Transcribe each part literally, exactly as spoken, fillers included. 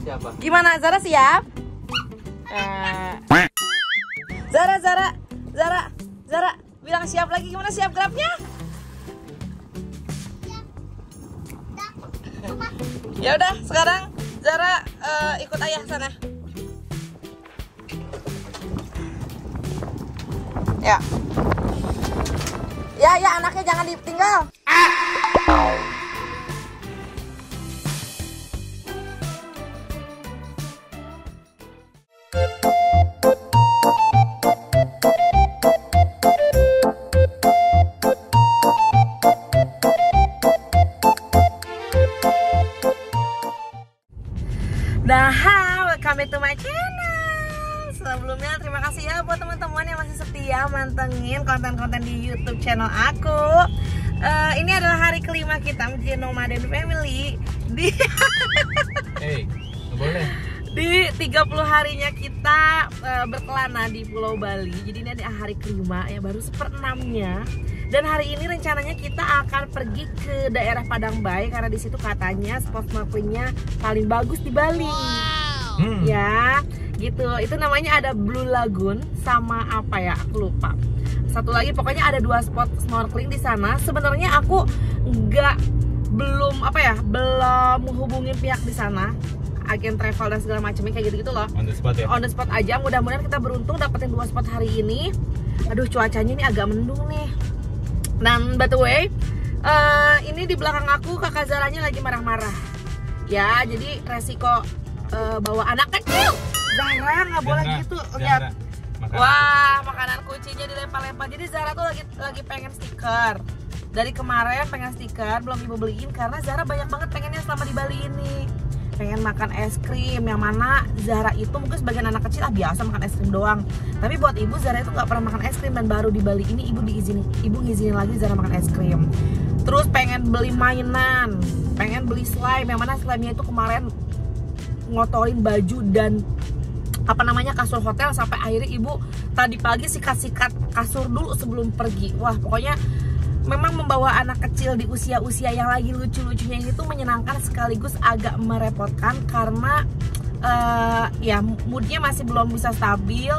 Siapa? Gimana, Zara siap? Eh. Zara, Zara, Zara, Zara, bilang siap lagi. Gimana siap gelapnya? Ya udah, sekarang Zara uh, ikut ayah sana. Ya. Ya, ya anaknya jangan ditinggal. Nah, welcome to my channel. Sebelumnya terima kasih ya buat teman-teman yang masih setia mantengin konten-konten di YouTube channel aku. Uh, ini adalah hari kelima kita menjadi Nomaden Family di Hey, nggak boleh. Di tiga puluh harinya kita uh, berkelana di Pulau Bali. Jadi ini ada hari kelima ya, baru seperenamnya. Dan hari ini rencananya kita akan pergi ke daerah Padang Bay karena di situ katanya spot snorkelingnya paling bagus di Bali. Wow. Hmm. Ya, gitu. Itu namanya ada Blue Lagoon sama apa ya? Aku lupa. Satu lagi pokoknya ada dua spot snorkeling di sana. Sebenarnya aku nggak belum apa ya? Belum menghubungin pihak di sana. Agen travel dan segala macamnya kayak gitu-gitu loh. On the spot ya? On the spot aja. Mudah-mudahan kita beruntung dapetin dua spot hari ini. Aduh, cuacanya ini agak mendung nih. Dan by the way, uh, ini di belakang aku kakak Zaranya lagi marah-marah. Ya, jadi resiko uh, bawa anak kecil. Zara nggak boleh gitu. Lihat. Makanan Wah, kucing. Makanan kucingnya dilempar-lempar. Jadi Zara tuh lagi lagi pengen stiker. Dari kemarin pengen stiker, belum ibu beliin karena Zara banyak banget pengennya selama di Bali ini. Pengen makan es krim, yang mana Zara itu mungkin sebagian anak kecil ah biasa makan es krim doang. Tapi buat ibu, Zara itu nggak pernah makan es krim, dan baru di Bali ini ibu diizinin, ibu ngizinin lagi Zara makan es krim. Terus pengen beli mainan, pengen beli slime, yang mana slime-nya itu kemarin ngotorin baju dan apa namanya kasur hotel, sampai akhirnya ibu tadi pagi sikat-sikat kasur dulu sebelum pergi. Wah, pokoknya memang membawa anak kecil di usia-usia yang lagi lucu-lucunya ini tuh menyenangkan sekaligus agak merepotkan karena uh, ya moodnya masih belum bisa stabil.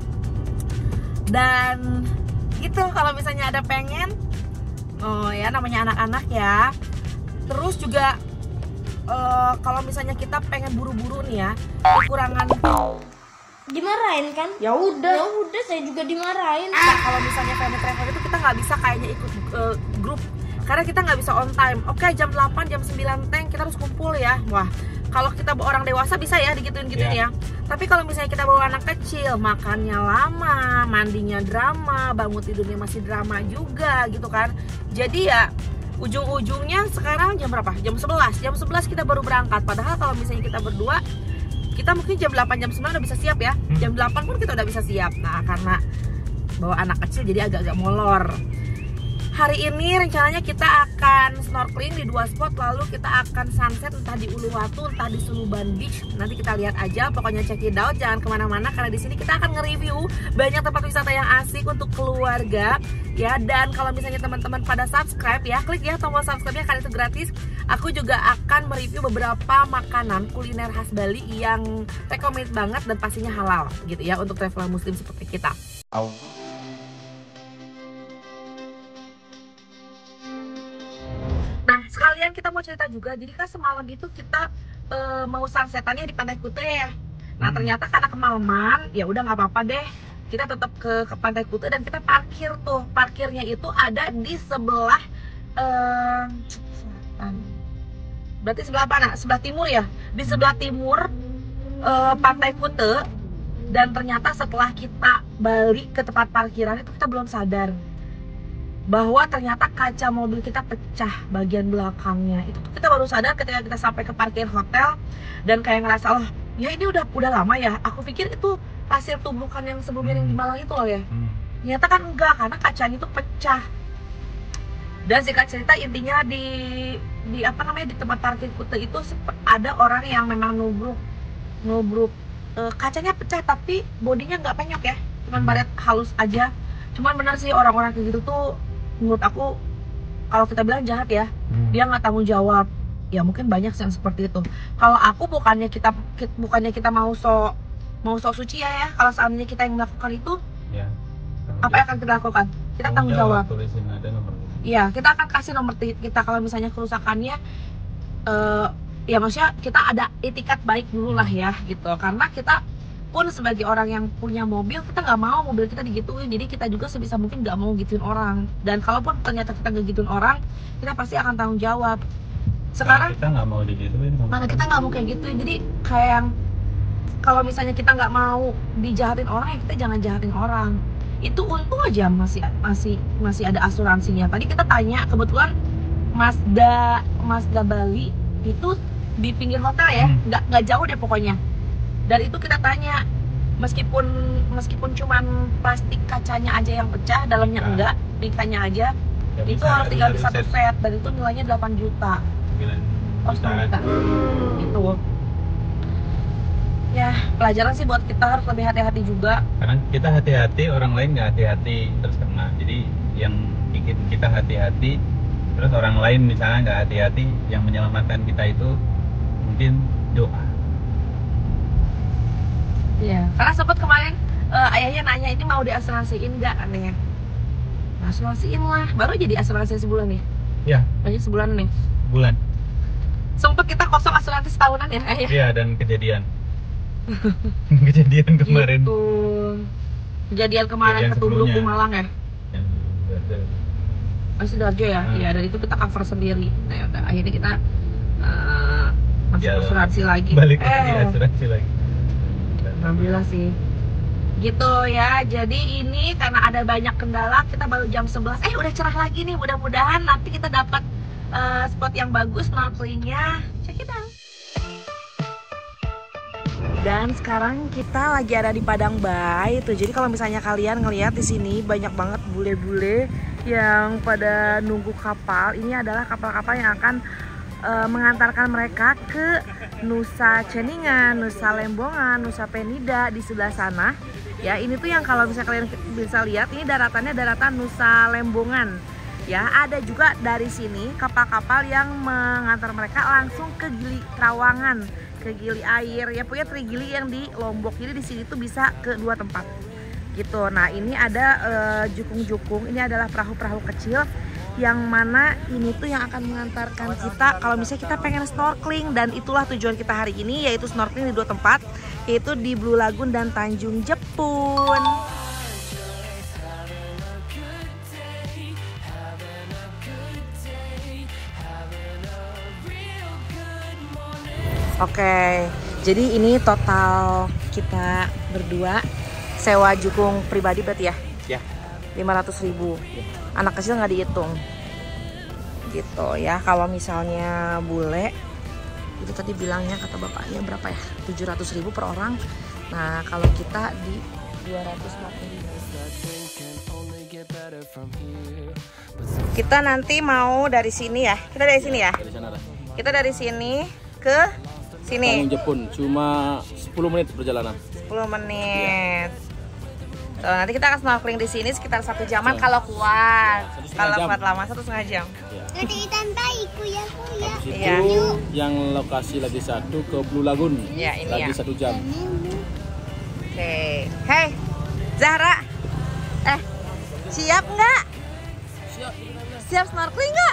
Dan gitu, kalau misalnya ada pengen, oh ya namanya anak-anak ya. Terus juga uh, kalau misalnya kita pengen buru-buru nih ya, kekurangan dimarahin kan? Ya udah. Ya udah, saya juga dimarahin. Nah, kalau misalnya family travel itu kita nggak bisa kayaknya ikut uh, grup karena kita nggak bisa on time. Oke, jam delapan, jam sembilan teng kita harus kumpul ya. Wah, kalau kita bawa orang dewasa bisa ya digituin-gituin yeah. ya. Tapi kalau misalnya kita bawa anak kecil, makannya lama, mandinya drama, bangun tidurnya masih drama juga gitu kan. Jadi ya ujung-ujungnya sekarang jam berapa? Jam sebelas. Jam sebelas kita baru berangkat. Padahal kalau misalnya kita berdua, kita mungkin jam delapan, jam sembilan udah bisa siap ya. Jam delapan pun kita udah bisa siap. Nah, karena bawa anak kecil jadi agak-agak molor. Hari ini rencananya kita akan snorkeling di dua spot, lalu kita akan sunset entah di Uluwatu, entah di Suluban Beach. Nanti kita lihat aja, pokoknya check it out, jangan kemana-mana karena di sini kita akan nge-review banyak tempat wisata yang asik untuk keluarga ya. Dan kalau misalnya teman-teman pada subscribe ya, klik ya tombol subscribe-nya karena itu gratis. Aku juga akan mereview beberapa makanan kuliner khas Bali yang recommended banget dan pastinya halal gitu ya untuk traveler muslim seperti kita. Au. Nah, sekalian kita mau cerita juga. Jadi kan semalam itu kita e, mau sunsetannya di Pantai Kute ya. Nah, ternyata karena kemalaman, ya udah nggak apa-apa deh. Kita tetap ke, ke Pantai Kute dan kita parkir tuh. Parkirnya itu ada di sebelah e, selatan. Berarti sebelah mana? Sebelah timur ya? Di sebelah timur e, Pantai Kute. Dan ternyata setelah kita balik ke tempat parkiran itu kita belum sadar bahwa ternyata kaca mobil kita pecah bagian belakangnya. Itu kita baru sadar ketika kita sampai ke parkir hotel dan kayak ngerasa, oh ya ini udah udah lama ya. Aku pikir itu pasir tumbukan yang sebelumnya yang di Malang itu loh ya. Ternyata kan enggak, karena kacanya itu pecah. Dan singkat cerita intinya di di apa namanya di tempat parkir Kute itu ada orang yang memang nubruk nubruk e, kacanya pecah tapi bodinya nggak penyok ya, cuman baret halus aja. Cuman bener sih orang-orang kayak gitu tuh menurut aku kalau kita bilang jahat ya, hmm. dia nggak tanggung jawab. ya mungkin banyak yang seperti itu. Kalau aku bukannya kita bukannya kita mau sok mau sok suci ya ya. Kalau seandainya kita yang melakukan itu, Ya. apa yang akan kita lakukan? Kita tanggung jawab. Tulisin ada nomor. Iya, kita akan kasih nomor ti- kita kalau misalnya kerusakannya, eh ya maksudnya kita ada etikat baik dulu lah ya gitu. Karena kita pun sebagai orang yang punya mobil, kita nggak mau mobil kita digituin. Jadi kita juga sebisa mungkin nggak mau gituin orang. Dan kalaupun ternyata kita nggak gituin orang, kita pasti akan tanggung jawab. Sekarang kita nggak mau digituin. mana kita nggak mau kayak gituin. Jadi kayak yang kalau misalnya kita nggak mau dijahatin orang, ya kita jangan jahatin orang. Itu untung aja masih masih masih ada asuransinya. Tadi kita tanya, kebetulan Mazda Mazda Bali itu di pinggir hotel ya, Hmm. nggak nggak jauh deh pokoknya. Dan itu kita tanya, meskipun meskipun cuman plastik kacanya aja yang pecah, dalamnya Nah. enggak, ditanya aja, Nggak itu bisa, harus tinggal di harus satu set. set dan itu nilainya delapan juta. Sembilan Oh, jutaan. sembilan juta. Gitu. Ya, pelajaran sih buat kita harus lebih hati-hati juga. Karena kita hati-hati, orang lain nggak hati-hati terus kena. Jadi yang bikin kita hati-hati, terus orang lain misalnya nggak hati-hati, yang menyelamatkan kita itu mungkin doa. Iya. Karena sempat kemarin eh, ayahnya nanya ini mau diasuransiin nggak anehnya. Asuransiin lah. Baru jadi asuransi sebulan nih. Ya, Banyak sebulan nih. bulan. Sempet kita kosong asuransi setahunan ya ayah. Iya, dan kejadian. Kejadian kemarin. Gitu. Kejadian kemarin Kejadian ke Tubruk di sebelumnya. Malang ya. Yang ada- Oh, Sidoarjo ya. Hmm. Iya, dari itu kita cover sendiri. Nah, yaudah, akhirnya kita eh, masuk Ya, asuransi lagi. Balik lagi Eh. asuransi lagi. Alhamdulillah sih. Gitu ya. Jadi ini karena ada banyak kendala, kita baru jam sebelas. Eh udah cerah lagi nih. Mudah-mudahan nanti kita dapat eh, spot yang bagus snorkelingnya. Check it out. Dan sekarang kita lagi ada di Padang Bay tuh. Jadi kalau misalnya kalian ngelihat di sini banyak banget bule-bule yang pada nunggu kapal. Ini adalah kapal-kapal yang akan eh, mengantarkan mereka ke Nusa Ceningan, Nusa Lembongan, Nusa Penida di sebelah sana. Ya, ini tuh yang kalau misalnya kalian bisa lihat, ini daratannya daratan Nusa Lembongan. Ya, ada juga dari sini kapal-kapal yang mengantar mereka langsung ke Gili Trawangan, ke Gili Air. Ya, punya Trigili yang di Lombok. Jadi di sini tuh bisa ke dua tempat. Gitu. Nah, ini ada eh, jukung-jukung. Ini adalah perahu-perahu kecil yang mana ini tuh yang akan mengantarkan kita kalau misalnya kita pengen snorkeling, dan itulah tujuan kita hari ini, yaitu snorkeling di dua tempat, yaitu di Blue Lagoon dan Tanjung Jepun. Oke, jadi ini total kita berdua sewa jukung pribadi berarti ya? Ya. lima ratus ribu. Anak kecil nggak dihitung gitu ya. Kalau misalnya bule itu tadi bilangnya kata bapaknya berapa ya, tujuh ratus ribu per orang. Nah kalau kita di dua ratus lima puluh ribu. Kita nanti mau dari sini ya, kita dari sini ya, Dari sana lah. kita dari sini ke sini Tanjung Jepun cuma sepuluh menit perjalanan. sepuluh menit. So, nanti kita akan snorkeling di sini sekitar satu jaman kalau kuat. Satu setengah Kalau jam. kuat lama satu setengah jam. Ya. Jadi tantai kuya kuya. Habis Iya. itu yang lokasi lagi satu ke Blue Lagoon. Ya, ini lagi ya. satu jam. Oke, hey Zahra, eh siap nggak? Siap. Siap snorkeling nggak?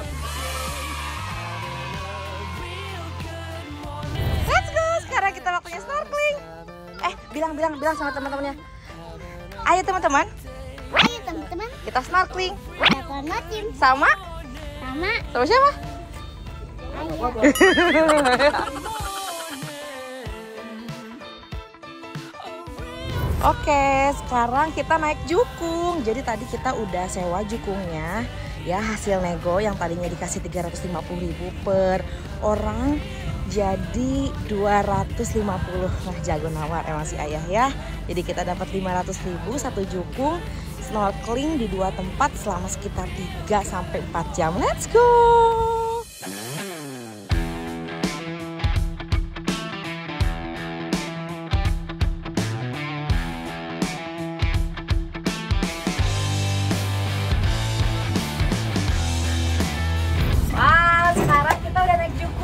Let's go, sekarang kita waktunya snorkeling. Eh, bilang-bilang bilang sama teman-temannya. Ayo teman-teman, Ayo teman-teman, kita snorkeling kita kongotin sama sama sama siapa? Oke, sekarang kita naik jukung. Jadi tadi kita udah sewa jukungnya. Ya, hasil nego yang tadinya dikasih tiga ratus lima puluh ribu per orang jadi dua ratus lima puluh. Nah, jago nawar emang si ayah ya. Jadi kita dapat lima ratus ribu satu jukung, snorkeling di dua tempat selama sekitar tiga sampai empat jam. Let's go. Wah, sekarang kita udah naik jukung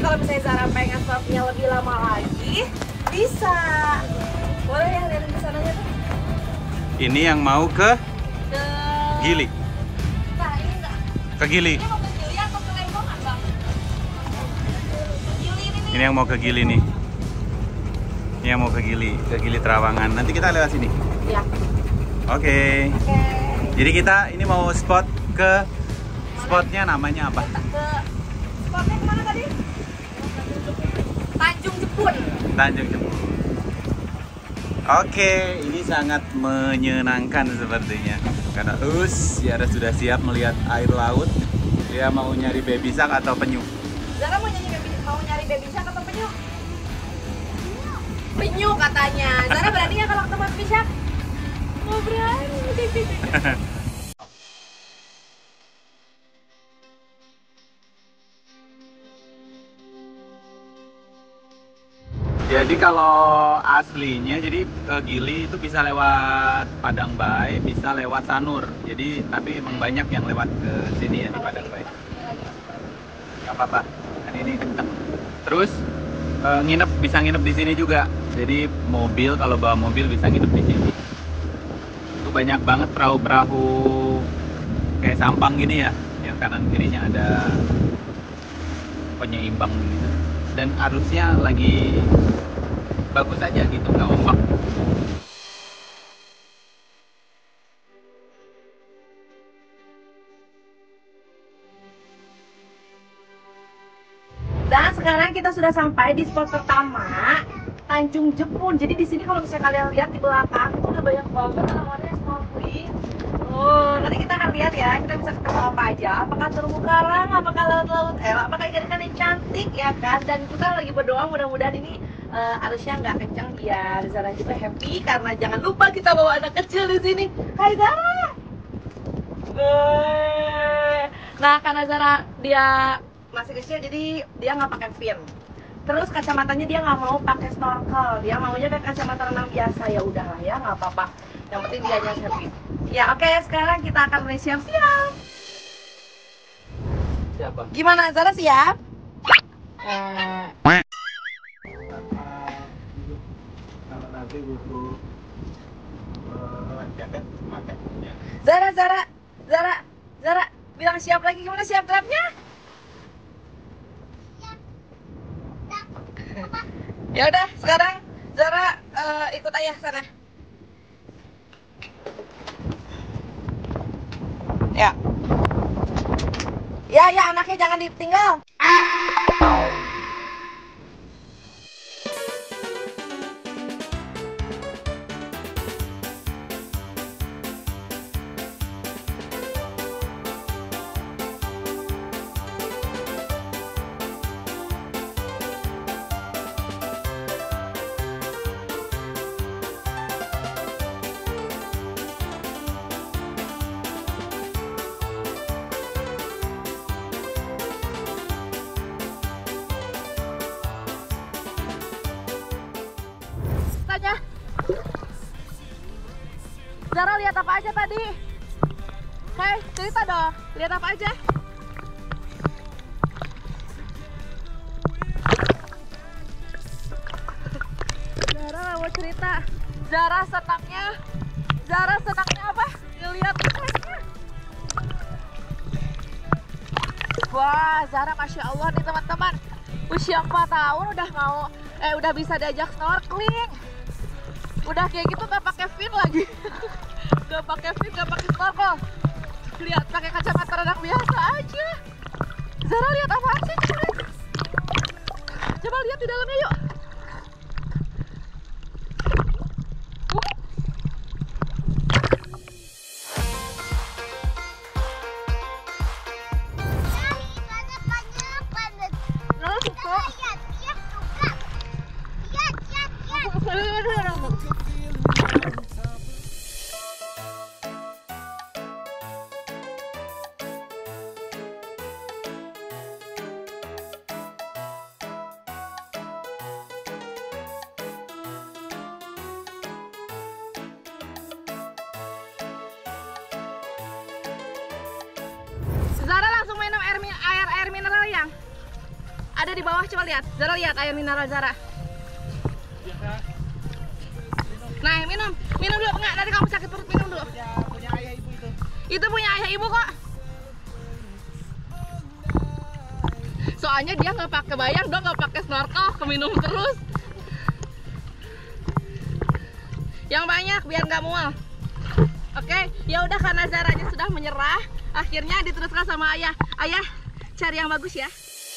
kalau misalnya Zara pengen stopnya lebih lama lagi, bisa. Boleh ya, lihat di sananya tuh. Ini yang mau ke Ke... Gili. Nah, ini enggak. Ke Gili. Ini mau ke Gili atau ke Lembongan, Bang? Gili ini nih. Ini yang mau ke Gili nih. Ini yang mau ke Gili, ke Gili Trawangan. Nanti kita lewat sini. Iya. Oke. Oke. Jadi kita ini mau spot ke spotnya namanya apa? Ke spotnya kemana tadi? Tanjung Jepun. Tanjung Jepun. Oke, ini sangat menyenangkan sepertinya. Karena Us, Yara sudah siap melihat air laut. Dia mau nyari baby shark atau penyu. Zara mau nyanyi baby, mau nyari baby shark atau penyu? Penyu katanya. Zara berani nggak kalau ketemu baby shark? Oh berani. Jadi kalau aslinya, jadi ke Gili itu bisa lewat Padang Bae, bisa lewat Sanur. Jadi tapi emang banyak yang lewat ke sini ya di Padang Bae. Gak apa-apa, kan ini kenceng. Terus eh, nginep bisa nginep di sini juga. Jadi mobil kalau bawa mobil bisa nginep di sini. Itu banyak banget perahu-perahu kayak sampang gini ya, yang kanan kirinya ada penyeimbang gitu. Dan arusnya lagi bagus aja gitu, nggak ombak. Dan sekarang kita sudah sampai di spot pertama, Tanjung Jepun. Jadi di sini kalau misalnya kalian lihat di belakang itu udah banyak banget namanya snorkeling. Oh, nanti kita akan lihat ya, kita bisa ketemu apa aja. Apakah terumbu karang, apakah laut-laut, eh, apakah ikan-ikan yang cantik ya kan? Dan kita lagi berdoa mudah-mudahan ini uh, arusnya nggak kencang biar Zara juga happy. Karena jangan lupa kita bawa anak kecil di sini. Hai Zara. Eh, Nah, karena Zara dia masih kecil jadi dia nggak pakai fin. Terus kacamatanya dia nggak mau pakai snorkel, dia maunya pakai kacamata renang biasa. Ya udahlah ya, nggak apa-apa. Yang penting dia aja happy. Ya oke, sekarang kita akan mulai siap-siap. Siapa? Gimana, Zara siap? Eh, Kalau nanti butuh eh, jaket, pakai. Ya. Zara, Zara, Zara, Zara, bilang siap lagi. Gimana siap grabnya? Ya udah, sekarang Zara eh, ikut ayah sana. Ya. Ya, ya anaknya jangan ditinggal. Tanya. Zara lihat apa aja tadi? Hei, cerita dong. Lihat apa aja? Zara nggak mau cerita. Zara senangnya, Zara senangnya apa? Ngeliat ikannya. Wah, Zara masya Allah nih teman-teman. Usia empat tahun udah mau, eh udah bisa diajak snorkeling. Udah kayak gitu nggak pakai fin lagi. Nggak pakai fin, nggak pakai snorkel. Lihat pakai kacamata renang biasa aja. Zara lihat apa sih? Coba, coba lihat di dalamnya yuk. ada di bawah, coba lihat. Zara lihat air mineral Zara. Nah, minum. Minum dulu. Enggak, dari kamu sakit perut, minum dulu. Punya ayah ibu itu. Itu punya ayah ibu kok. Soalnya dia nggak pakai bayang dong, nggak pakai snorkel, keminum terus. Yang banyak biar nggak mual. Oke, ya udah karena Zaranya sudah menyerah, akhirnya diteruskan sama ayah. Ayah, cari yang bagus ya.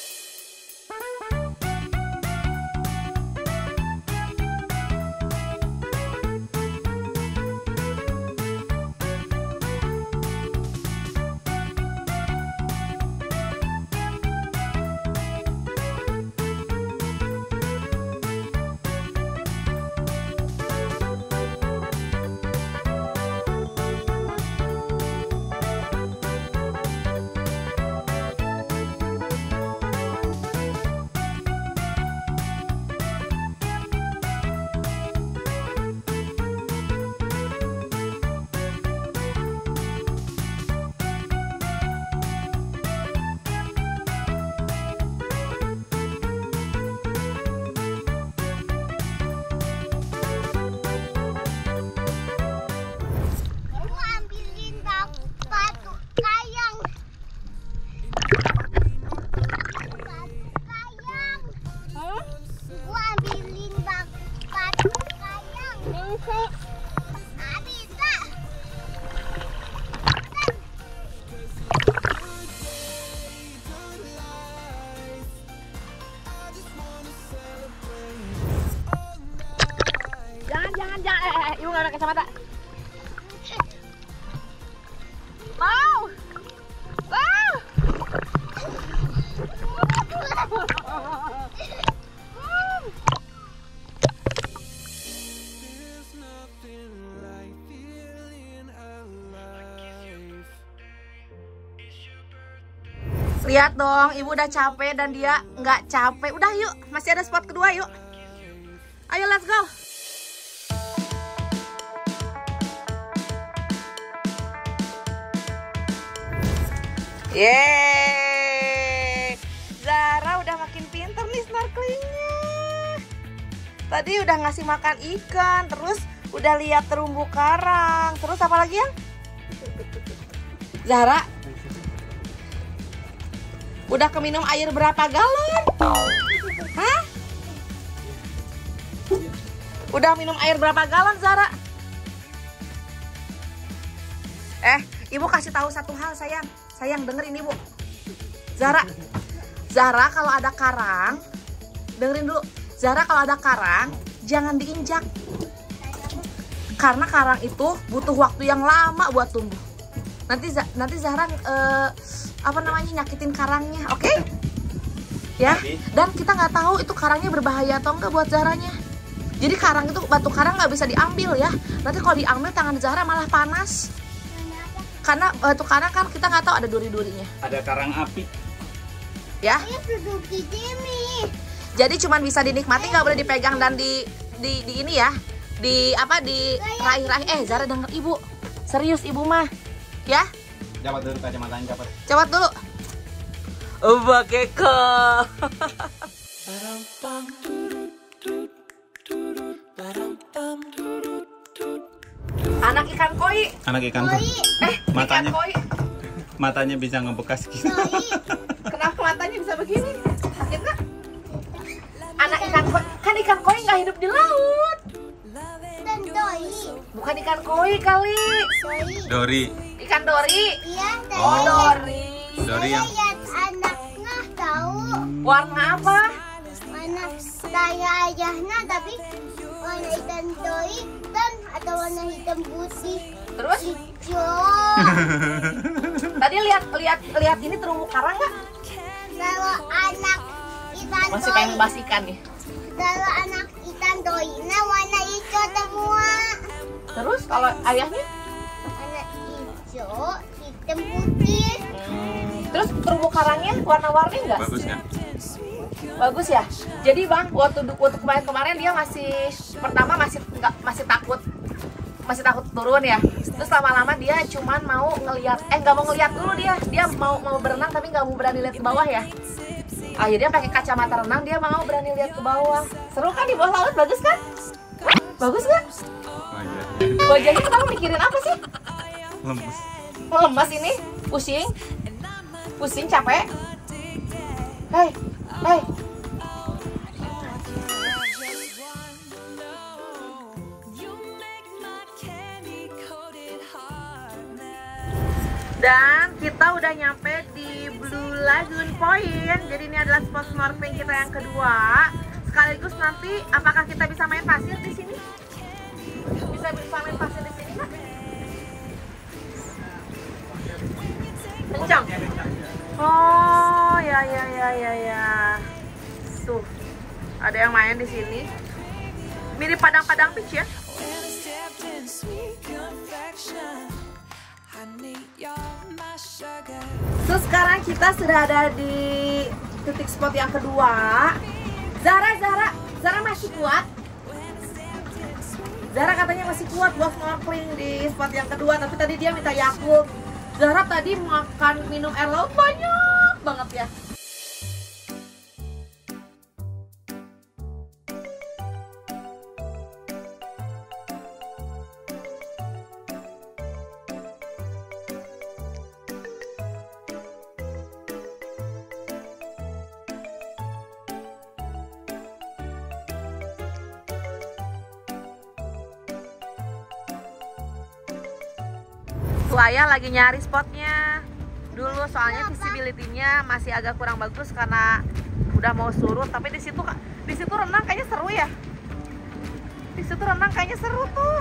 Ibu nggak pakai kacamata. Mau, wow. Lihat dong, ibu udah capek dan dia nggak capek. Udah yuk, masih ada spot kedua yuk. Ayo let's go. Yeay, Zara udah makin pinter nih snorkelingnya. Tadi udah ngasih makan ikan, terus udah lihat terumbu karang, terus apa lagi ya? Zara udah keminum air berapa galon? Hah? Udah minum air berapa galon Zara? Eh, ibu kasih tahu satu hal sayang. Sayang dengerin ibu. Zara, Zara kalau ada karang, dengerin dulu. Zara kalau ada karang, jangan diinjak. Karena karang itu butuh waktu yang lama buat tumbuh. Nanti nanti Zara eh, apa namanya nyakitin karangnya, oke? Okay? Ya. Dan kita nggak tahu itu karangnya berbahaya atau enggak buat Zaranya. Jadi karang itu batu karang nggak bisa diambil ya. Nanti kalau diambil tangan Zara malah panas. Karena batu karang kan kita nggak tahu ada duri-durinya. Ada karang api. Ya. Ayah duduk di sini. Jadi cuman bisa dinikmati, nggak boleh dipegang dan di, di di ini ya. Di apa di raih-raih. Eh Zara denger ibu. Serius ibu mah. Ya. Dapat dulu kacamatanya, dapat. Coba dulu. Oh, pakai ke. Anak ikan koi. Anak ikan koi. Eh, Matanya. ikan koi. Matanya bisa ngebekas gitu. Kenapa matanya bisa begini? Sakit nggak? Anak ikan koi. Kan ikan koi nggak hidup di laut. Dan doi. Bukan ikan koi kali. Doi. Dori. Ikan dori. Iya, tadi. Oh, dori. Dori Saya yang lihat anaknya tahu. Warna apa? Mana saya ayahnya tapi warna hitam doi dan ada warna hitam putih. Terus? Hijau. Tadi lihat lihat lihat ini terumbu karang nggak? Kalau anak ikan Masih doi. pengen bahas ikan nih. Kalau anak ikan doi, nah warna hijau semua. Terus kalau ayahnya? Warna hijau, hitam putih. Hmm, terus terumbu karangnya warna-warni nggak? bagus kan? Bagus ya. Jadi bang, waktu waktu kemarin-kemarin dia masih pertama masih nggak masih takut masih takut turun ya. Terus lama-lama dia cuman mau ngelihat, eh nggak mau ngelihat dulu dia, dia mau mau berenang tapi nggak mau berani lihat ke bawah ya. Akhirnya pakai kacamata renang dia mau berani lihat ke bawah. Seru kan di bawah laut, bagus kan? Bagus kan? Wajahnya sekarang mikirin apa sih? Lemes. Lemas ini, pusing, pusing capek. Hei, hei. Dan kita udah nyampe di Blue Lagoon Point. Jadi ini adalah spot snorkeling kita yang kedua. Sekaligus nanti apakah kita bisa main pasir di sini? Bisa bisa main pasir di sini nggak? Kencang. Oh ya ya ya ya ya. Tuh ada yang main di sini. Mirip Padang-Padang Beach ya. So sekarang kita sudah ada di titik spot yang kedua. Zara, Zara, Zara masih kuat. Zara katanya masih kuat buat snorkeling di spot yang kedua, tapi tadi dia minta Yakult. Zara tadi makan minum air laut banyak banget ya. Saya lagi nyari spotnya dulu, soalnya visibility-nya masih agak kurang bagus karena udah mau surut. Tapi di situ di situ renang kayaknya seru ya. Di situ renang kayaknya seru tuh.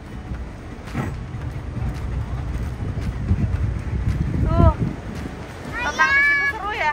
Tuh, renang di situ seru ya.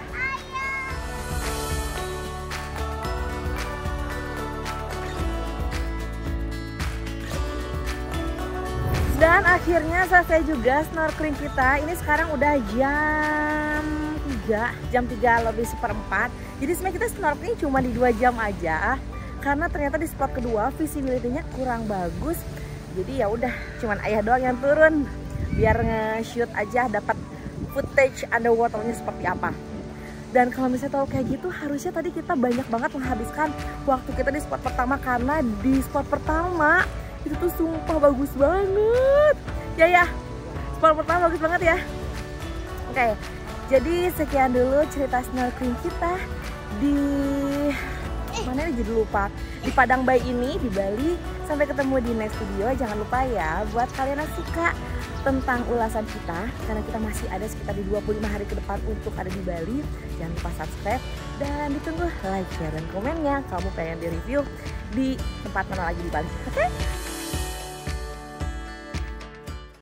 Dan akhirnya selesai juga snorkeling kita. Ini sekarang udah jam tiga, jam tiga lebih seperempat. Jadi sebenarnya kita snorkeling cuma di dua jam aja. Karena ternyata di spot kedua visibility-nya kurang bagus. Jadi ya udah, cuman ayah doang yang turun biar nge-shoot aja dapat footage underwater-nya seperti apa. Dan kalau misalnya tahu kayak gitu, harusnya tadi kita banyak banget menghabiskan waktu kita di spot pertama, karena di spot pertama itu tuh sumpah bagus banget. Ya ya, spot pertama bagus banget ya. Oke, jadi sekian dulu cerita snorkeling kita di mana ini jadi lupa, di Padang Bay ini di Bali. Sampai ketemu di next video. Jangan lupa ya buat kalian yang suka tentang ulasan kita, karena kita masih ada sekitar di dua puluh lima hari ke depan untuk ada di Bali. Jangan lupa subscribe dan ditunggu like, share, dan komennya. Kamu pengen di review di tempat mana lagi di Bali, oke? Okay?